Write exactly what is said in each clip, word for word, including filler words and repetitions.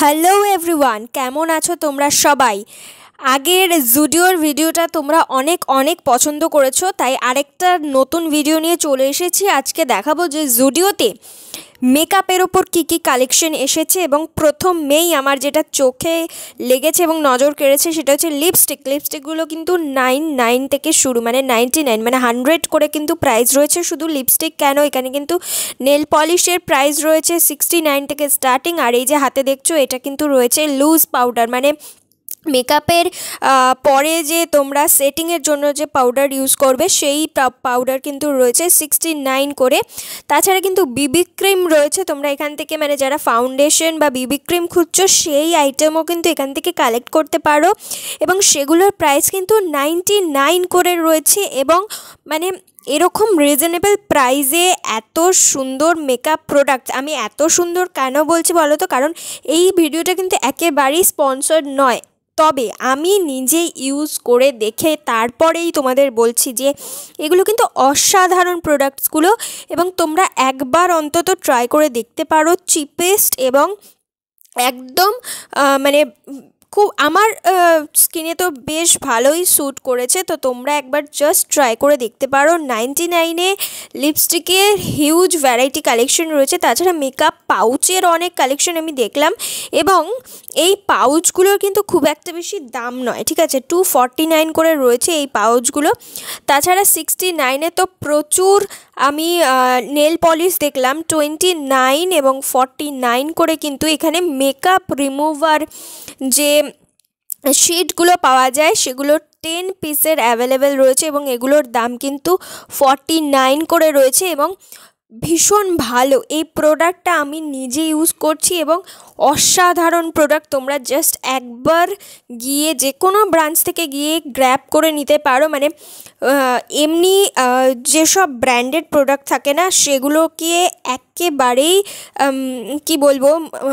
Hello everyone, কেমন আছো তোমরা সবাই? আগের জুডিওর ভিডিওটা তোমরা অনেক অনেক পছন্দ করেছো, তাই আরেকটা নতুন ভিডিও নিয়ে চলে এসেছি। আজকে দেখাবো যে জুডিওতে মেকআপের ওপর কী কী কালেকশন এসেছে এবং প্রথমেই আমার যেটা চোখে লেগেছে এবং নজর কেড়েছে সেটা হচ্ছে লিপস্টিক। লিপস্টিকগুলো কিন্তু নাইন নাইন থেকে শুরু, মানে নাইনটি নাইন মানে হান্ড্রেড করে কিন্তু প্রাইস রয়েছে। শুধু লিপস্টিক কেন, এখানে কিন্তু নেল পলিশের প্রাইস রয়েছে সিক্সটি নাইন থেকে স্টার্টিং। আর এই যে হাতে দেখছো এটা কিন্তু রয়েছে লুজ পাউডার, মানে মেকআপের পরে যে তোমরা সেটিংয়ের জন্য যে পাউডার ইউজ করবে সেই পাউডার কিন্তু রয়েছে সিক্সটি নাইন করে। তাছাড়া কিন্তু বিবি ক্রিম রয়েছে, তোমরা এখান থেকে মানে যারা ফাউন্ডেশন বা বিবি ক্রিম খুঁজছো সেই আইটেমও কিন্তু এখান থেকে কালেক্ট করতে পারো এবং সেগুলোর প্রাইস কিন্তু নাইনটি নাইন করে রয়েছে। এবং মানে এরকম রিজনেবল প্রাইসে এত সুন্দর মেকআপ প্রোডাক্ট, আমি এত সুন্দর কেন বলছি বলো তো, কারণ এই ভিডিওটা কিন্তু একেবারেই স্পন্সর্ড নয়, তবে আমি নিজে ইউজ করে দেখে তারপরেই তোমাদের বলছি যে এগুলো কিন্তু অসাধারণ প্রোডাক্টসগুলো এবং তোমরা একবার অন্তত ট্রাই করে দেখতে পারো। চিপেস্ট এবং একদম মানে খুব আমার স্কিনে তো বেশ ভালোই স্যুট করেছে, তো তোমরা একবার জাস্ট ট্রাই করে দেখতে পারো। নাইনটি নাইনে লিপস্টিকের হিউজ ভ্যারাইটি কালেকশন রয়েছে, তাছাড়া মেকআপ পাউচের অনেক কালেকশন আমি দেখলাম এবং এই পাউচগুলোর কিন্তু খুব একটা বেশি দাম নয়, ঠিক আছে, টু ফর্টি নাইন করে রয়েছে এই পাউচগুলো। তাছাড়া সিক্সটি নাইনে তো প্রচুর আমি নেল পলিশ দেখলাম টোয়েন্টি নাইন এবং ফর্টি নাইন করে, কিন্তু এখানে মেকআপ রিমুভার যে শিটগুলো পাওয়া যায় সেগুলোর টেন পিসের অ্যাভেলেবেল রয়েছে এবং এগুলোর দাম কিন্তু ফর্টি নাইন করে রয়েছে এবং ভীষণ ভালো এই প্রোডাক্টটা। আমি নিজে ইউজ করছি এবং অসাধারণ প্রোডাক্ট। তোমরা জাস্ট একবার গিয়ে যে কোনো ব্রাঞ্চ থেকে গিয়ে গ্র্যাব করে নিতে পারো, মানে এমনি যেসব ব্র্যান্ডেড প্রোডাক্ট থাকে না সেগুলোকে একেবারেই কি বলবো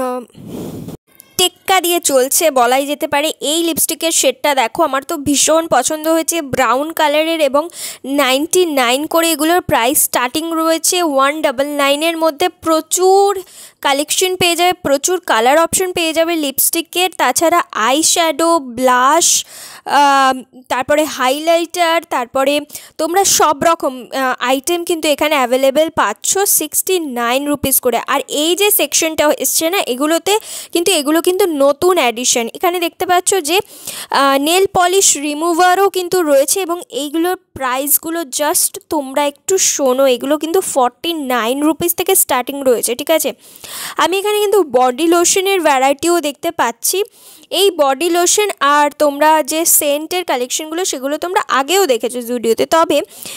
টেক্কা দিয়ে চলছে বলাই যেতে পারে। এই লিপস্টিকের শেডটা দেখো, আমার তো ভীষণ পছন্দ হয়েছে, ব্রাউন কালারের এবং নাইনটি নাইন করে এগুলোর প্রাইস স্টার্টিং রয়েছে ওয়ান ডাবল নাইনের মধ্যে। প্রচুর কালেকশন পেয়ে যাবে, প্রচুর কালার অপশন পেয়ে যাবে লিপস্টিকের। তাছাড়া আই শ্যাডো, ব্লাশ, তারপরে হাইলাইটার, তারপরে তোমরা সব রকম আইটেম কিন্তু এখানে অ্যাভেলেবেল পাচ্ছ সিক্সটি নাইন রুপিস করে। আর এই যে সেকশনটা এসছে না এগুলোতে কিন্তু এগুলো কিন্তু নতুন অ্যাডিশন। এখানে দেখতে পাচ্ছ যে নেল পলিশ রিমুভারও কিন্তু রয়েছে এবং এইগুলোর প্রাইসগুলো জাস্ট তোমরা একটু শোনো, এগুলো কিন্তু ফর্টি নাইন রুপিস থেকে স্টার্টিং রয়েছে, ঠিক আছে। আমি এখানে কিন্তু বডি লোশনের ভ্যারাইটিও দেখতে পাচ্ছি। এই বডি লোশন আর তোমরা যে সেন্টের কালেকশনগুলো সেগুলো তোমরা আগেও দেখেছো জুডিওতে, তবে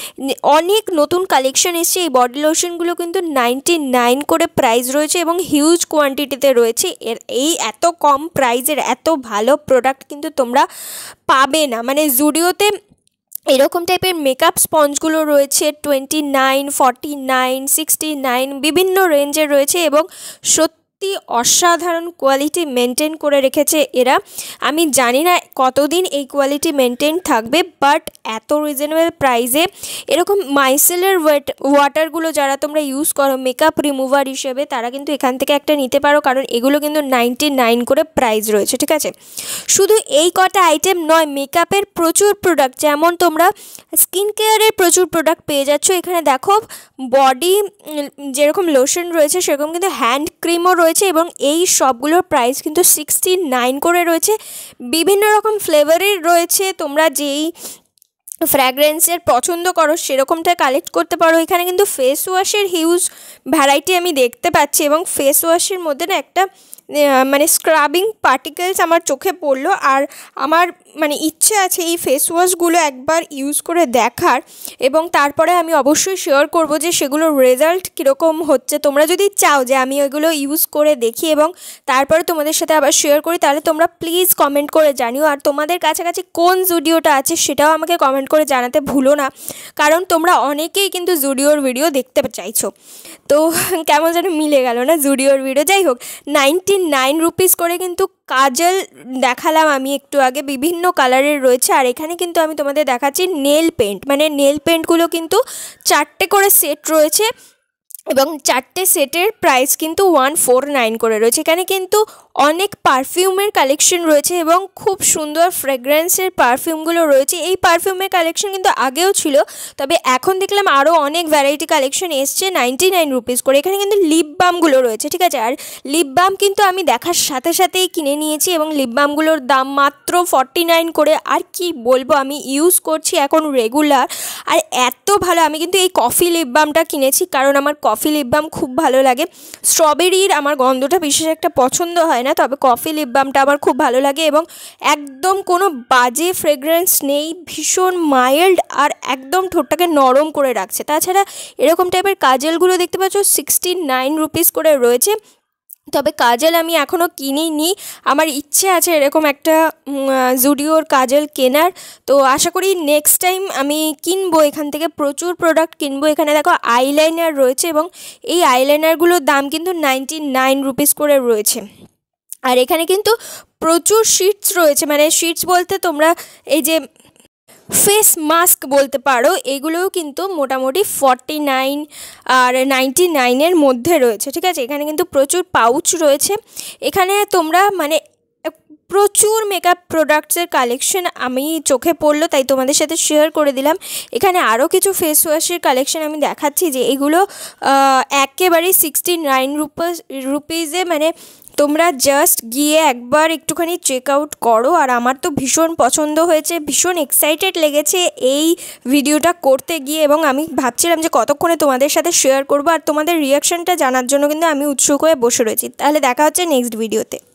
অনেক নতুন কালেকশন এসছে। এই বডি লোশনগুলো কিন্তু নাইনটি নাইন করে প্রাইস রয়েছে এবং হিউজ কোয়ান্টিটিতে রয়েছে। এর এই এত কম প্রাইসের এত ভালো প্রোডাক্ট কিন্তু তোমরা পাবে না, মানে জুডিওতে এরকম টাইপের মেকআপ স্পঞ্জগুলো রয়েছে twenty nine, forty nine, sixty nine বিভিন্ন রেঞ্জের রয়েছে এবং সত্যি অসাধারণ কোয়ালিটি মেনটেন করে রেখেছে এরা। আমি জানি না কতদিন এই কোয়ালিটি মেনটেন থাকবে, বাট এত রিজনেবল প্রাইসে এরকম মাইসেলের ওয়েট ওয়াটারগুলো যারা তোমরা ইউজ করো মেকআপ রিমুভার হিসেবে তারা কিন্তু এখান থেকে একটা নিতে পারো, কারণ এগুলো কিন্তু নাইনটি নাইন করে প্রাইস রয়েছে, ঠিক আছে। শুধু এই কটা আইটেম নয়, মেকআপের প্রচুর প্রোডাক্ট, যেমন তোমরা স্কিন কেয়ারের প্রচুর প্রোডাক্ট পেয়ে যাচ্ছ। এখানে দেখো বডি যেরকম লোশন রয়েছে সেরকম কিন্তু হ্যান্ড ক্রিমও রয়েছে এবং এই সবগুলোর প্রাইস কিন্তু সিক্সটি নাইন করে রয়েছে। বিভিন্ন রকম ফ্লেভারের রয়েছে, তোমরা যেই ফ্র্যাগ্রেন্সের পছন্দ করো সেরকমটা কালেক্ট করতে পারো। এখানে কিন্তু ফেস ওয়াশের হিউজ ভ্যারাইটি আমি দেখতে পাচ্ছি এবং ফেস ওয়াশের মধ্যে না একটা মানে স্ক্রাবিং পার্টিকেলস আমার চোখে পড়লো, আর আমার মানে ইচ্ছে আছে এই ফেস ওয়াশগুলো একবার ইউজ করে দেখার এবং তারপরে আমি অবশ্যই শেয়ার করব যে সেগুলোর রেজাল্ট কীরকম হচ্ছে। তোমরা যদি চাও যে আমি ওইগুলো ইউজ করে দেখি এবং তারপরে তোমাদের সাথে আবার শেয়ার করি, তাহলে তোমরা প্লিজ কমেন্ট করে জানিও। আর তোমাদের কাছাকাছি কোন জুডিওটা আছে সেটাও আমাকে কমেন্ট করে জানাতে ভুলো না, কারণ তোমরা অনেকেই কিন্তু জুডিওর ভিডিও দেখতে চাইছো। তো কেমন যেন মিলে গেল না জুডিওর ভিডিও। যাই হোক, নাইনটি নাইন রুপিস করে কিন্তু কাজল দেখালাম আমি একটু আগে, বিভিন্ন কালারের রয়েছে। আর এখানে কিন্তু আমি তোমাদের দেখাচ্ছি নেল পেন্ট, মানে নেল পেন্টগুলো কিন্তু চারটে করে সেট রয়েছে এবং চারটে সেটের প্রাইস কিন্তু ওয়ান ফোর নাইন করে রয়েছে। এখানে কিন্তু অনেক পারফিউমের কালেকশন রয়েছে এবং খুব সুন্দর ফ্রেগ্রেন্সের পারফিউমগুলো রয়েছে। এই পারফিউমের কালেকশন কিন্তু আগেও ছিল, তবে এখন দেখলাম আরও অনেক ভ্যারাইটি কালেকশন এসছে নাইনটি নাইন রুপিস করে। এখানে কিন্তু লিপ বামগুলো রয়েছে, ঠিক আছে। আর লিপ বাম কিন্তু আমি দেখার সাথে সাথেই কিনে নিয়েছি এবং লিপ বামগুলোর দাম মাত্র ফর্টি নাইন করে। আর কি বলবো, আমি ইউজ করছি এখন রেগুলার, আর এত ভালো। আমি কিন্তু এই কফি লিপ বামটা কিনেছি কারণ আমার কফি লিপ বাম খুব ভালো লাগে। স্ট্রবেরির আমার গন্ধটা বিশেষ একটা পছন্দ হয় না, তবে কফি লিপ বামটা আমার খুব ভালো লাগে এবং একদম কোনো বাজে ফ্রেগ্রেন্স নেই, ভীষণ মাইল্ড আর একদম ঠোঁটটাকে নরম করে রাখছে। তাছাড়া এরকম টাইপের কাজলগুলো দেখতে পাচ্ছ সিক্সটি নাইন রুপিস করে রয়েছে, তবে কাজল আমি এখনও কিনিনি। আমার ইচ্ছে আছে এরকম একটা জুডিওর কাজল কেনার, তো আশা করি নেক্সট টাইম আমি কিনবো এখান থেকে, প্রচুর প্রোডাক্ট কিনবো। এখানে দেখো আইলাইনার রয়েছে এবং এই আইলাইনারগুলোর দাম কিন্তু নাইনটি নাইন রুপিস করে রয়েছে। আর এখানে কিন্তু প্রচুর শিটস রয়েছে, মানে শিটস বলতে তোমরা এই যে ফেস মাস্ক বলতে পারো, এগুলোও কিন্তু মোটামুটি ফর্টি নাইন আর নাইনটি নাইনের মধ্যে রয়েছে, ঠিক আছে। এখানে কিন্তু প্রচুর পাউচ রয়েছে। এখানে তোমরা মানে প্রচুর মেকআপ প্রোডাক্টসের কালেকশন আমি চোখে পড়লো, তাই তোমাদের সাথে শেয়ার করে দিলাম। এখানে আরও কিছু ফেস ওয়াশের কালেকশন আমি দেখাচ্ছি, যে এগুলো একেবারেই সিক্সটি নাইন রুপিস রুপিসে মানে তোমরা জাস্ট গিয়ে একবার একটুখানি চেক আউট করো। আর আমার তো ভীষণ পছন্দ হয়েছে, ভীষণ এক্সাইটেড লেগেছে এই ভিডিওটা করতে গিয়ে, এবং আমি ভাবছিলাম যে কতক্ষণে তোমাদের সাথে শেয়ার করবো, আর তোমাদের রিয়াকশানটা জানার জন্য কিন্তু আমি উৎসুক হয়ে বসে রয়েছি। তাহলে দেখা হচ্ছে নেক্সট ভিডিওতে।